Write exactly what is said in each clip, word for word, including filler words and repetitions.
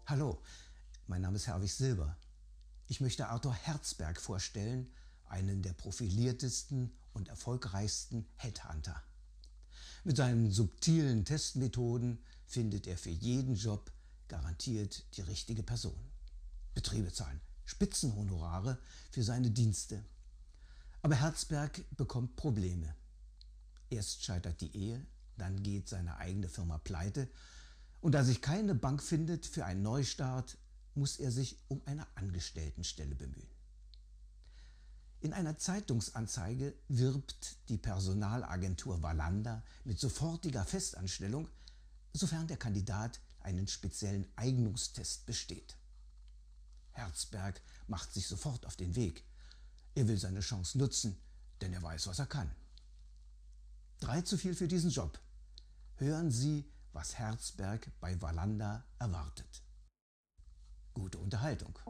Hallo, mein Name ist Herwig Silber. Ich möchte Arthur Herzberg vorstellen, einen der profiliertesten und erfolgreichsten Headhunter. Mit seinen subtilen Testmethoden findet er für jeden Job garantiert die richtige Person. Betriebe zahlen Spitzenhonorare für seine Dienste. Aber Herzberg bekommt Probleme. Erst scheitert die Ehe, dann geht seine eigene Firma pleite und da sich keine Bank findet für einen Neustart, muss er sich um eine Angestelltenstelle bemühen. In einer Zeitungsanzeige wirbt die Personalagentur Wallander mit sofortiger Festanstellung, sofern der Kandidat einen speziellen Eignungstest besteht. Herzberg macht sich sofort auf den Weg. Er will seine Chance nutzen, denn er weiß, was er kann. Drei zu viel für diesen Job. Hören Sie, was Herzberg bei Wallander erwartet. Gute Unterhaltung.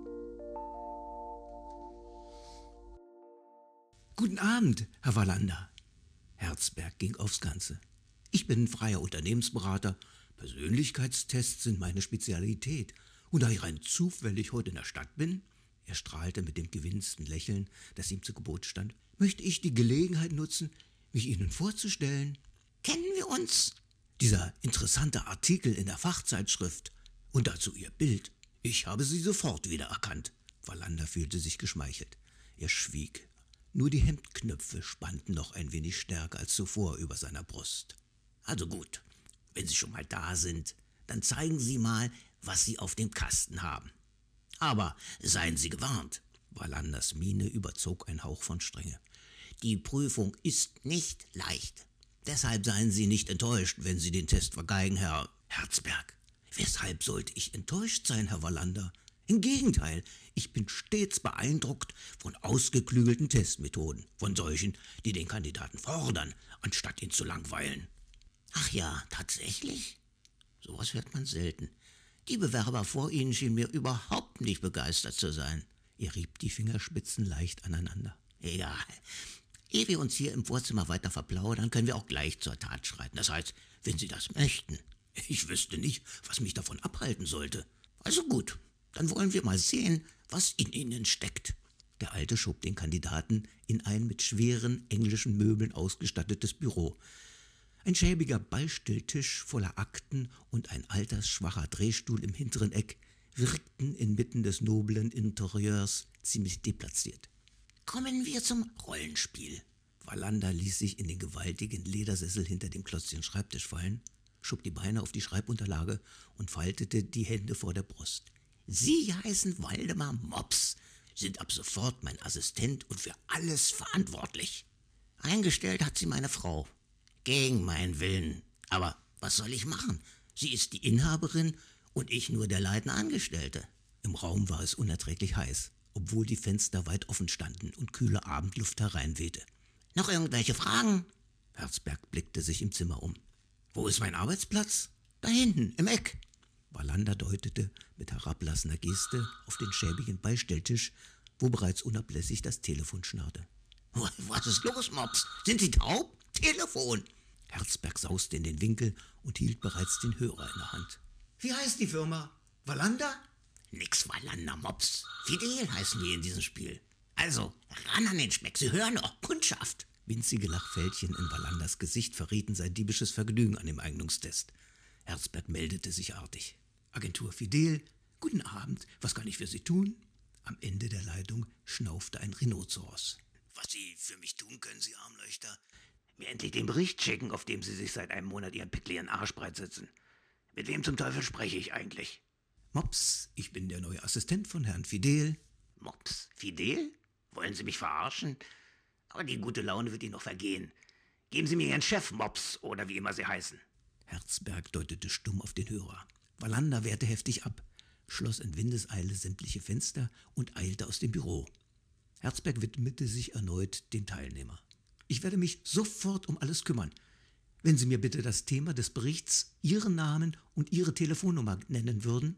Guten Abend, Herr Wallander. Herzberg ging aufs Ganze. Ich bin freier Unternehmensberater. Persönlichkeitstests sind meine Spezialität. Und da ich rein zufällig heute in der Stadt bin, er strahlte mit dem gewinnsten Lächeln, das ihm zu Gebot stand, möchte ich die Gelegenheit nutzen, mich Ihnen vorzustellen. Kennen wir uns? Dieser interessante Artikel in der Fachzeitschrift und dazu Ihr Bild. Ich habe Sie sofort wiedererkannt. Wallander fühlte sich geschmeichelt. Er schwieg. Nur die Hemdknöpfe spannten noch ein wenig stärker als zuvor über seiner Brust. Also gut, wenn Sie schon mal da sind, dann zeigen Sie mal, was Sie auf dem Kasten haben. Aber seien Sie gewarnt. Wallanders Miene überzog ein Hauch von Strenge. Die Prüfung ist nicht leicht. Deshalb seien Sie nicht enttäuscht, wenn Sie den Test vergeigen, Herr Herzberg. Weshalb sollte ich enttäuscht sein, Herr Wallander? Im Gegenteil, ich bin stets beeindruckt von ausgeklügelten Testmethoden, von solchen, die den Kandidaten fordern, anstatt ihn zu langweilen. Ach ja, tatsächlich? Sowas hört man selten. Die Bewerber vor Ihnen schienen mir überhaupt nicht begeistert zu sein. Er rieb die Fingerspitzen leicht aneinander. Egal. Ehe wir uns hier im Vorzimmer weiter verplaudern, können wir auch gleich zur Tat schreiten. Das heißt, wenn Sie das möchten. Ich wüsste nicht, was mich davon abhalten sollte. Also gut, dann wollen wir mal sehen, was in Ihnen steckt. Der Alte schob den Kandidaten in ein mit schweren englischen Möbeln ausgestattetes Büro. Ein schäbiger Beistelltisch voller Akten und ein altersschwacher Drehstuhl im hinteren Eck wirkten inmitten des noblen Interieurs ziemlich deplatziert. Kommen wir zum Rollenspiel. Wallander ließ sich in den gewaltigen Ledersessel hinter dem Klötzchen Schreibtisch fallen, schob die Beine auf die Schreibunterlage und faltete die Hände vor der Brust. Sie heißen Waldemar Mops, sind ab sofort mein Assistent und für alles verantwortlich. Eingestellt hat sie meine Frau. Gegen meinen Willen. Aber was soll ich machen? Sie ist die Inhaberin und ich nur der leitende Angestellte. Im Raum war es unerträglich heiß, obwohl die Fenster weit offen standen und kühle Abendluft hereinwehte. Noch irgendwelche Fragen? Herzberg blickte sich im Zimmer um. Wo ist mein Arbeitsplatz? Da hinten, im Eck. Wallander deutete mit herablassender Geste auf den schäbigen Beistelltisch, wo bereits unablässig das Telefon schnarrte. Was ist los, Mops? Sind Sie taub? Telefon! Herzberg sauste in den Winkel und hielt bereits den Hörer in der Hand. Wie heißt die Firma? Wallander? Nix Wallander, Mops. Fidel heißen wir in diesem Spiel. Also, ran an den Speck, Sie hören doch, Kundschaft. Winzige Lachfältchen in Wallanders Gesicht verrieten sein diebisches Vergnügen an dem Eignungstest. Herzberg meldete sich artig. Agentur Fidel, guten Abend, was kann ich für Sie tun? Am Ende der Leitung schnaufte ein Rhinoceros. Was Sie für mich tun können, Sie Armleuchter? Mir endlich den Bericht schicken, auf dem Sie sich seit einem Monat Ihren pickligen Arsch breit sitzen. Mit wem zum Teufel spreche ich eigentlich? Mops, ich bin der neue Assistent von Herrn Fidel. Mops, Fidel? Wollen Sie mich verarschen? Aber die gute Laune wird Ihnen noch vergehen. Geben Sie mir Ihren Chef, Mops, oder wie immer Sie heißen. Herzberg deutete stumm auf den Hörer. Wallander wehrte heftig ab, schloss in Windeseile sämtliche Fenster und eilte aus dem Büro. Herzberg widmete sich erneut dem Teilnehmer. Ich werde mich sofort um alles kümmern. Wenn Sie mir bitte das Thema des Berichts, Ihren Namen und Ihre Telefonnummer nennen würden.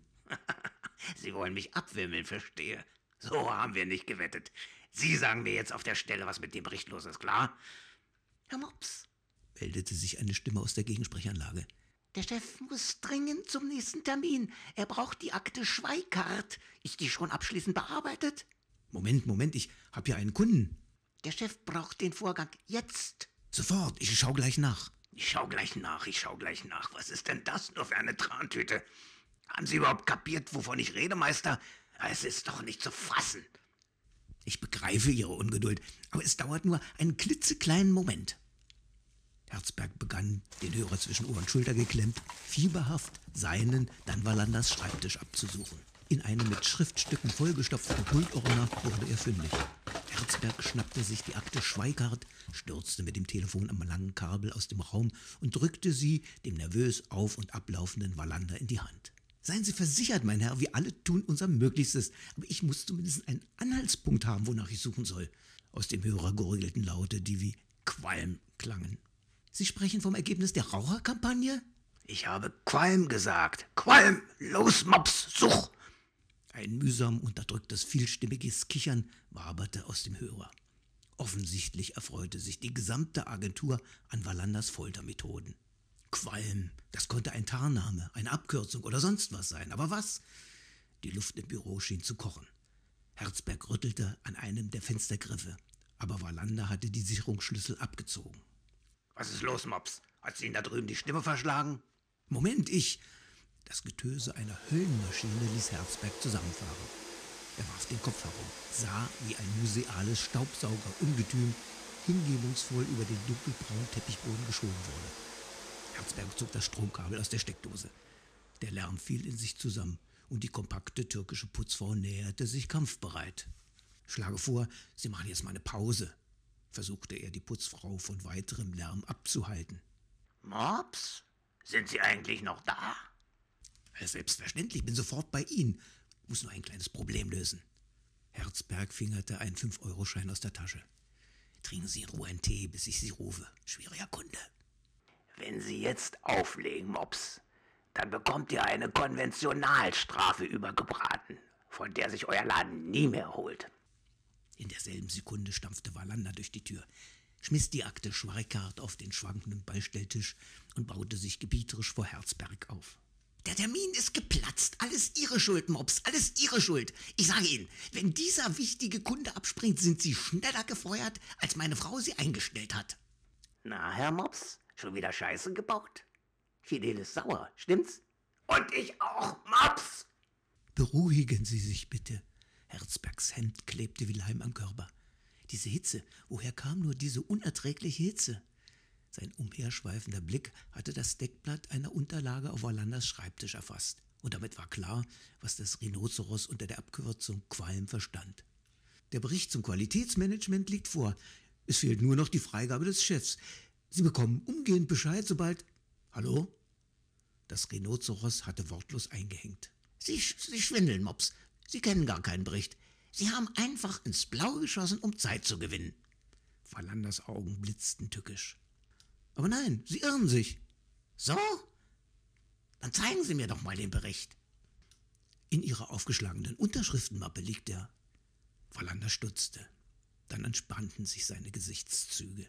Sie wollen mich abwimmeln, verstehe. So haben wir nicht gewettet. Sie sagen mir jetzt auf der Stelle, was mit dem Bericht los ist, klar? Herr Mops, meldete sich eine Stimme aus der Gegensprechanlage. Der Chef muss dringend zum nächsten Termin. Er braucht die Akte Schweikart. Ist die schon abschließend bearbeitet? Moment, Moment, ich hab hier einen Kunden. Der Chef braucht den Vorgang jetzt. Sofort, ich schau gleich nach. Ich schau gleich nach, ich schau gleich nach. Was ist denn das nur für eine Trantüte? Haben Sie überhaupt kapiert, wovon ich rede, Meister? Es ist doch nicht zu fassen. Ich begreife Ihre Ungeduld, aber es dauert nur einen klitzekleinen Moment. Herzberg begann, den Hörer zwischen Ohr und Schulter geklemmt, fieberhaft seinen, dann Wallanders Schreibtisch abzusuchen. In einem mit Schriftstücken vollgestopften Pultordner wurde er fündig. Herzberg schnappte sich die Akte Schweikart, stürzte mit dem Telefon am langen Kabel aus dem Raum und drückte sie dem nervös auf- und ablaufenden Wallander in die Hand. Seien Sie versichert, mein Herr, wir alle tun unser Möglichstes, aber ich muss zumindest einen Anhaltspunkt haben, wonach ich suchen soll. Aus dem Hörer gurgelten Laute, die wie Qualm klangen. Sie sprechen vom Ergebnis der Raucherkampagne? Ich habe Qualm gesagt. Qualm! Los, Mops, such! Ein mühsam unterdrücktes, vielstimmiges Kichern waberte aus dem Hörer. Offensichtlich erfreute sich die gesamte Agentur an Wallanders Foltermethoden. Qualm, das konnte ein Tarnname, eine Abkürzung oder sonst was sein. Aber was? Die Luft im Büro schien zu kochen. Herzberg rüttelte an einem der Fenstergriffe, aber Wallander hatte die Sicherungsschlüssel abgezogen. Was ist los, Mops? Hat sie Ihnen da drüben die Stimme verschlagen? Moment, ich... Das Getöse einer Höllenmaschine ließ Herzberg zusammenfahren. Er warf den Kopf herum, sah, wie ein museales Staubsauger-Ungetüm hingebungsvoll über den dunkelbraunen Teppichboden geschoben wurde. Herzberg zog das Stromkabel aus der Steckdose. Der Lärm fiel in sich zusammen und die kompakte türkische Putzfrau näherte sich kampfbereit. Schlage vor, Sie machen jetzt mal eine Pause, versuchte er die Putzfrau von weiterem Lärm abzuhalten. Mops, sind Sie eigentlich noch da? Selbstverständlich, bin sofort bei Ihnen. Muss nur ein kleines Problem lösen. Herzberg fingerte einen fünf-Euro-Schein aus der Tasche. Trinken Sie in Ruhe einen Tee, bis ich Sie rufe. Schwieriger Kunde. Wenn Sie jetzt auflegen, Mops, dann bekommt ihr eine Konventionalstrafe übergebraten, von der sich euer Laden nie mehr erholt. In derselben Sekunde stampfte Wallander durch die Tür, schmiss die Akte Schweikart auf den schwankenden Beistelltisch und baute sich gebieterisch vor Herzberg auf. Der Termin ist geplatzt. Alles Ihre Schuld, Mops. Alles Ihre Schuld. Ich sage Ihnen, wenn dieser wichtige Kunde abspringt, sind Sie schneller gefeuert, als meine Frau Sie eingestellt hat. Na, Herr Mops, schon wieder Scheiße gebaut? Fidel ist sauer, stimmt's? Und ich auch, Mops! Beruhigen Sie sich bitte. Herzbergs Hemd klebte wie Leim am Körper. Diese Hitze, woher kam nur diese unerträgliche Hitze? Sein umherschweifender Blick hatte das Deckblatt einer Unterlage auf Wallanders Schreibtisch erfasst. Und damit war klar, was das Rhinoceros unter der Abkürzung Qualm verstand. Der Bericht zum Qualitätsmanagement liegt vor. Es fehlt nur noch die Freigabe des Chefs. Sie bekommen umgehend Bescheid, sobald... Hallo? Das Rhinoceros hatte wortlos eingehängt. Sie, Sie schwindeln, Mops. Sie kennen gar keinen Bericht. Sie haben einfach ins Blaue geschossen, um Zeit zu gewinnen. Wallanders Augen blitzten tückisch. Aber nein, Sie irren sich. So? Dann zeigen Sie mir doch mal den Bericht. In Ihrer aufgeschlagenen Unterschriftenmappe liegt er. Wallander stutzte. Dann entspannten sich seine Gesichtszüge.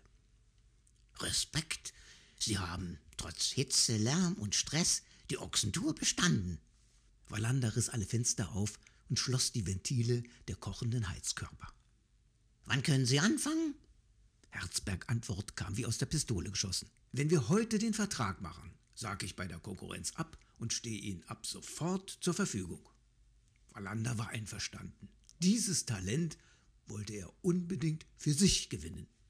Respekt, Sie haben trotz Hitze, Lärm und Stress die Ochsentour bestanden. Wallander riss alle Fenster auf und schloss die Ventile der kochenden Heizkörper. Wann können Sie anfangen? Herzberg Antwort kam wie aus der Pistole geschossen. Wenn wir heute den Vertrag machen, sage ich bei der Konkurrenz ab und stehe Ihnen ab sofort zur Verfügung. Wallander war einverstanden. Dieses Talent wollte er unbedingt für sich gewinnen.